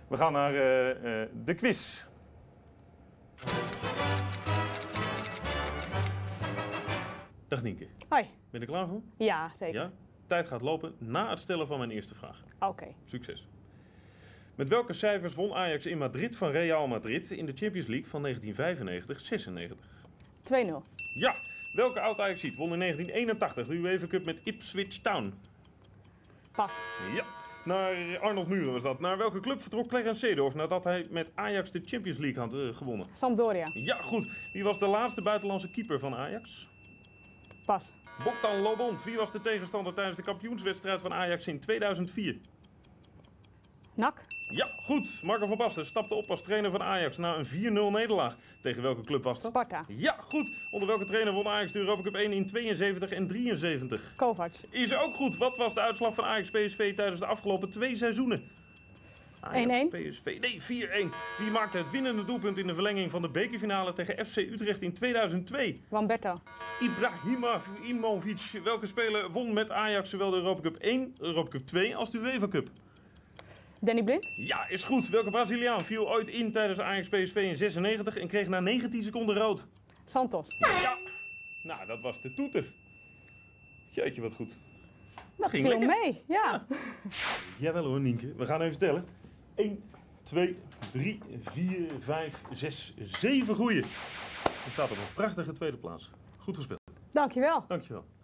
We gaan naar de quiz. Dag Nienke. Hoi. Ben je er klaar voor? Ja, zeker. Ja? Tijd gaat lopen na het stellen van mijn eerste vraag. Oké. Succes. Met welke cijfers won Ajax in Madrid van Real Madrid in de Champions League van 1995-96? 2-0. Ja. Welke oud-Ajaxiet won in 1981 de UEFA Cup met Ipswich Town? Pas. Ja. Naar Arnold Muren was dat. Naar welke club vertrok Clarence Seedorf nadat hij met Ajax de Champions League had gewonnen? Sampdoria. Ja, goed. Wie was de laatste buitenlandse keeper van Ajax? Pas. Bogdan Lobond. Wie was de tegenstander tijdens de kampioenswedstrijd van Ajax in 2004? NAC. Ja, goed. Marco van Basten stapte op als trainer van Ajax na een 4-0 nederlaag. Tegen welke club was dat? Sparta. Ja, goed. Onder welke trainer won Ajax de Europa Cup 1 in 72 en 73? Kovac. Is ook goed. Wat was de uitslag van Ajax PSV tijdens de afgelopen 2 seizoenen? 1-1. PSV. Nee, 4-1. Wie maakte het winnende doelpunt in de verlenging van de bekerfinale tegen FC Utrecht in 2002? Wamberto. Ibrahimovic. Welke speler won met Ajax zowel de Europa Cup 1, Europa Cup 2 als de UEFA Cup? Danny Blind. Ja, is goed. Welke Braziliaan viel ooit in tijdens Ajax PSV in 96 en kreeg na 19 seconden rood? Santos. Ja. Nou, dat was de toeter. Jeetje, wat goed. Dat ging viel lekker. mee, ja. Jawel hoor, Nienke. We gaan even tellen. 1, 2, 3, 4, 5, 6, 7 goeie. Je staat op een prachtige tweede plaats. Goed gespeeld. Dankjewel. Dankjewel.